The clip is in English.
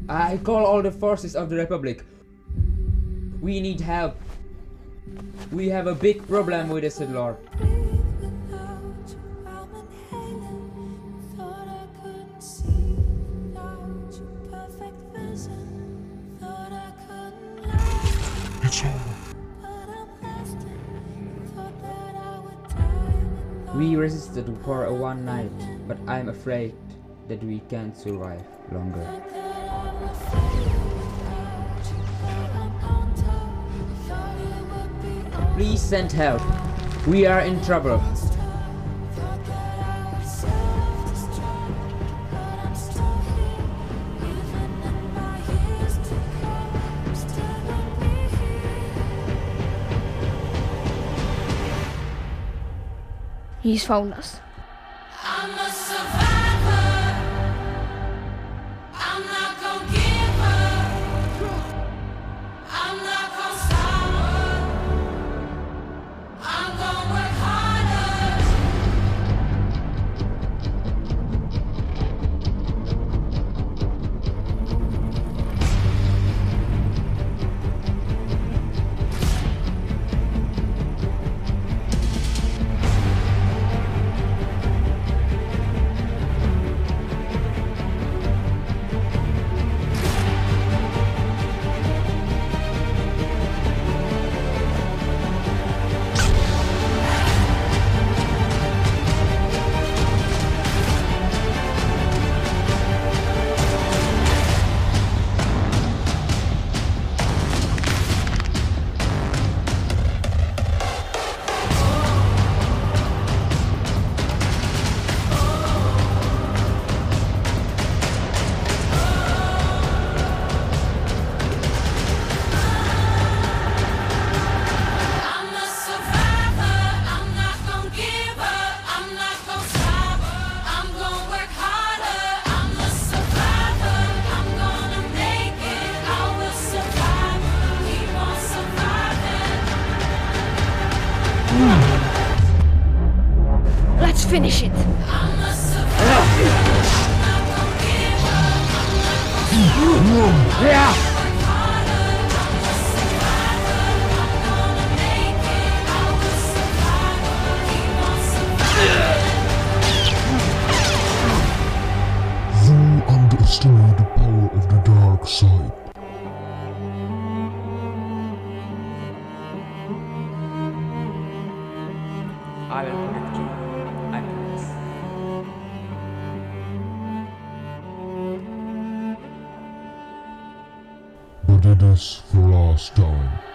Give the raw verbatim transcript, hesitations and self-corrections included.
I call all the forces of the Republic. We need help. We have a big problem with the Sith Lord. It's over. We resisted for a one night, but I'm afraid that we can't survive longer. Please send help. We are in trouble. He's found us. I'm a survivor. I'm not gonna give up. I'm not gonna stop. I'm gonna work harder. Let's finish it. Yeah. You underestimate the power of the dark side. I will protect you. I promise. But it is the last time.